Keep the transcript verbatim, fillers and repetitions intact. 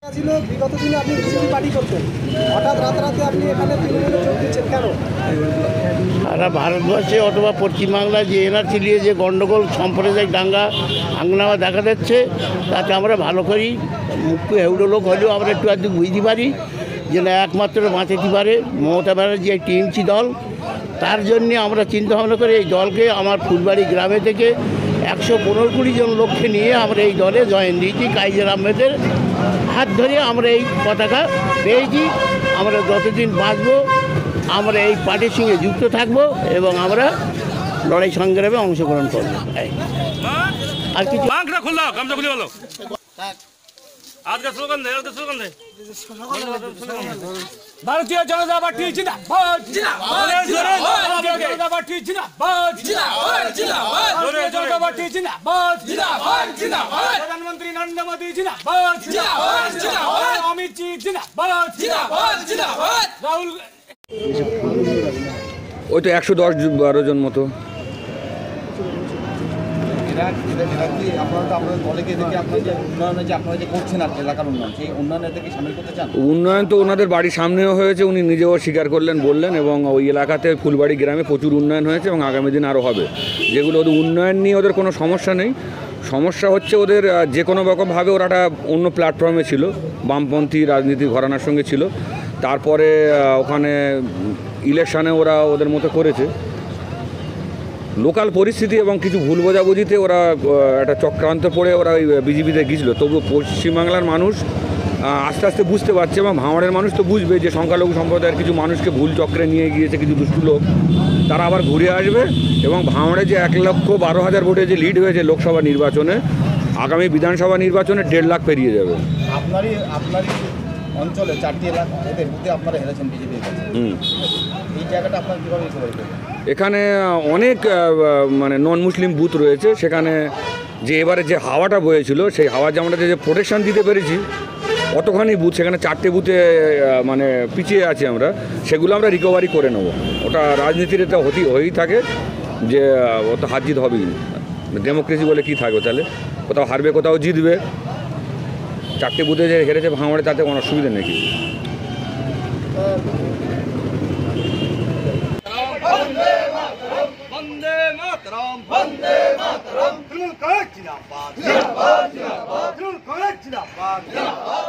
ছিল বিগত দিনে আপনি বিজেপি পার্টি করতেন, হঠাৎ রাতারাতি আপনি এখানে তৃণমূলে যোগ দিচ্ছেন কেন? সারা ভারতবর্ষে অথবা পশ্চিমবাংলায় যে এনআরসি নিয়ে যে গণ্ডগোল সাম্প্রদায়িক দাঙ্গা হাঙ্গামা দেখা যাচ্ছে, তাতে আমরা ভালো করি মুখ্য হেউড়ো লোক হলেও আমরা একটু আধটু বুঝতে পারি যে না একমাত্র বাঁচাতে পারে মমতা ব্যানার্জি এই টিএমসি দল। তার জন্যে আমরা চিন্তা ভাবনা করে এই দলকে আমার ফুলবাড়ি গ্রামে থেকে একশো পনেরো কুড়ি জন লোককে নিয়ে আমরা এই দলে জয়েন দিয়েছি। কাইজার আহমেদের হাত ধরে আমরা এই পতাকা পেয়েছি। আমরা যতদিন বাঁচব আমরা এই পার্টির সঙ্গে যুক্ত থাকব এবং আমরা লড়াই সংগ্রামে অংশগ্রহণ করব। আর কিছু ভারতীয় জনতা পার্টি জিন্দাবাদ, ভারতীয় জনতা পার্টি জিন্দাবাদ, ভারতীয় জনতা পার্টি জিন্দাবাদ, প্রধানমন্ত্রী নরেন্দ্র মোদী জিন্দাবাদ, অমিত জি জিন্দাবাদ, রাহুল। ওই তো একশো দশ বারো জন মতো। উন্নয়ন তো ওনাদের বাড়ির সামনেও হয়েছে, উনি নিজেও স্বীকার করলেন, বললেন, এবং ওই এলাকাতে ফুলবাড়ি গ্রামে প্রচুর উন্নয়ন হয়েছে এবং আগামী দিন আরও হবে। যেগুলো ওদের উন্নয়ন নিয়ে ওদের কোনো সমস্যা নেই, সমস্যা হচ্ছে ওদের যে কোনো রকমভাবে ওরা একটা অন্য প্ল্যাটফর্মে ছিল, বামপন্থী রাজনীতি ঘরানার সঙ্গে ছিল। তারপরে ওখানে ইলেকশানে ওরা ওদের মতো করেছে, লোকাল পরিস্থিতি এবং কিছু ভুল বোঝাবুঝিতে ওরা একটা চক্রান্ত পড়ে ওরা ওই বিজেপিতে গিয়েছিল। তবু পশ্চিমবাংলার মানুষ আস্তে আস্তে বুঝতে পারছে এবং ভাঙড়ের মানুষ তো বুঝবে যে সংখ্যালঘু সম্প্রদায়ের কিছু মানুষকে ভুল চক্রে নিয়ে গিয়েছে কিছু দুষ্টু লোক, তারা আবার ঘুরে আসবে এবং ভাঙড়ে যে এক লক্ষ বারো হাজার ভোটে যে লিড হয়েছে লোকসভা নির্বাচনে, আগামী বিধানসভা নির্বাচনে দেড় লাখ পেরিয়ে যাবে। আপনারই আপনারই অঞ্চলে চারটি এলাকা এদের বুথে আপনারা হেরেছেন বিজেপির কাছে, এই জায়গাটা আপনার কীভাবে রিকভারি করবেন? এখানে অনেক মানে নন মুসলিম বুথ রয়েছে, সেখানে যে এবারে যে হাওয়াটা বয়েছিল সেই হাওয়া যে আমরা যে প্রোটেকশান দিতে পেরেছি অতখানি বুথ, সেখানে চারটে বুথে মানে পিছিয়ে আছি আমরা, সেগুলো আমরা রিকভারি করে নেব। ওটা রাজনীতির এটা হতেই হয়েই থাকে যে অত হার জিত হবেই, ডেমোক্রেসি বলে কী থাকবে, তাহলে কোথাও হারবে কোথাও জিতবে। চারটে বুথে যে হেরেছে ভাঙড়ে তাতে কোনো অসুবিধা নেই কিছু। বন্দে মাতরম, বন্দে মাতরম, তৃণমূল কংগ্রেস জিন্দাবাদ, জিন্দাবাদ, জিন্দাবাদ, তৃণমূল কংগ্রেস জিন্দাবাদ, জিন্দাবাদ।